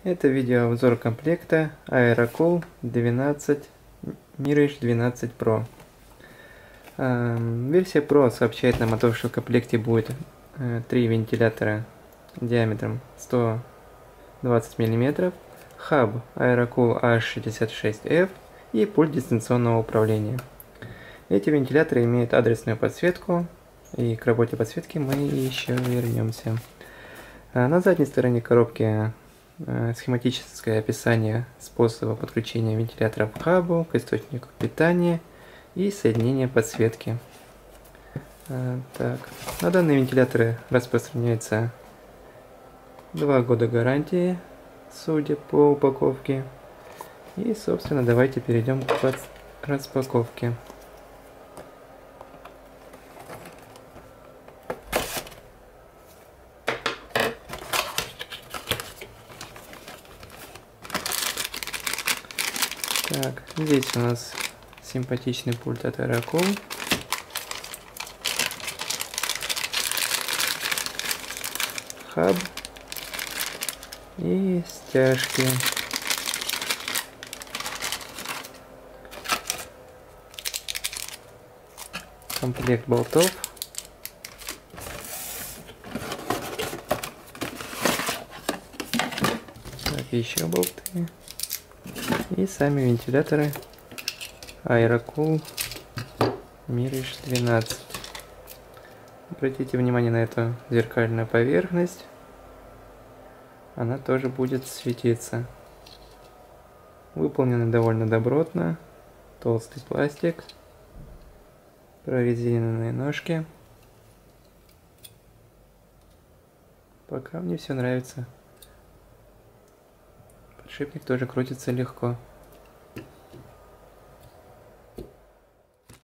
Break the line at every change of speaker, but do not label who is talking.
Это видеообзор комплекта Aerocool 12 Mirage 12 Pro. Версия Pro сообщает нам о том, что в комплекте будет 3 вентилятора диаметром 120 мм, хаб Aerocool H66F и пульт дистанционного управления. Эти вентиляторы имеют адресную подсветку, и к работе подсветки мы еще вернемся. На задней стороне коробки схематическое описание способа подключения вентилятора к хабу, к источнику питания и соединения подсветки. На данные вентиляторы распространяется 2 года гарантии, судя по упаковке. И, собственно, давайте перейдем к распаковке. Так, здесь у нас симпатичный пульт от Aerocool. Хаб и стяжки. Комплект болтов. Так, еще болты. И сами вентиляторы Aerocool Mirage 12. Обратите внимание на эту зеркальную поверхность. Она тоже будет светиться. Выполнены довольно добротно. Толстый пластик. Прорезиненные ножки. Пока мне все нравится. Подшипник тоже крутится легко.